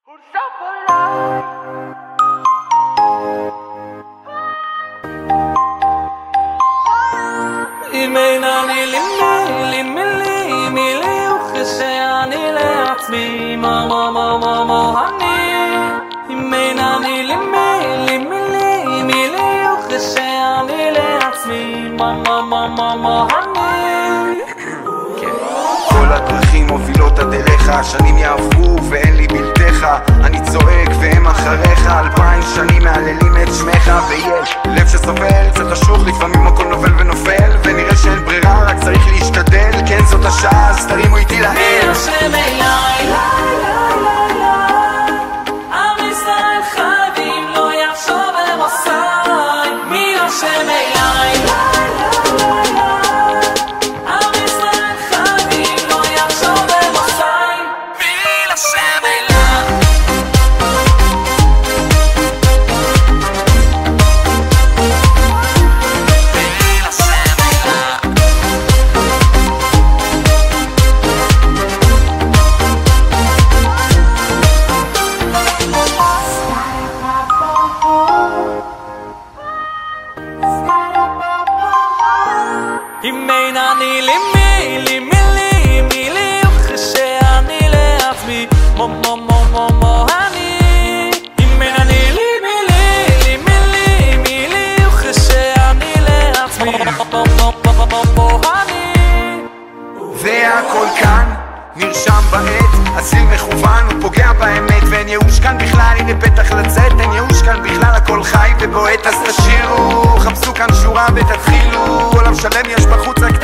אם אין אני לי וכשאני לעצמי אני אם אין אני לי וכשאני לעצמי אני כל הדרכים מובילות עד אליך, השנים יעברו ואין לי בלתך, אני צועק והם אחריך, 2000 שנים מעללים את שמך, ויש לב שסובל, קצת חשוך, לפעמים הכל נובל ונופל, ונראה שאין ברירה, רק צריך להשתדל, כן זאת השעה, אז תרימו איתי לאל. מי השם אליי, עם ישראל חייבים לא יחשוב במוסי, מי השם אליי, אם אין אני לי וכשאני לעצמי אני אם אין אני לי וכשאני לעצמי אני והכל כאן נרשם בעט, הצליל מכוון, הוא פוגע באמת, ואין ייאוש כאן בכלל, הנה פתח לצאת, אין ייאוש כאן בכלל, הכל חי ובועט, אז תשירו, חפשו כאן שורה ותתחילו, עולם שלם יש בחוץ,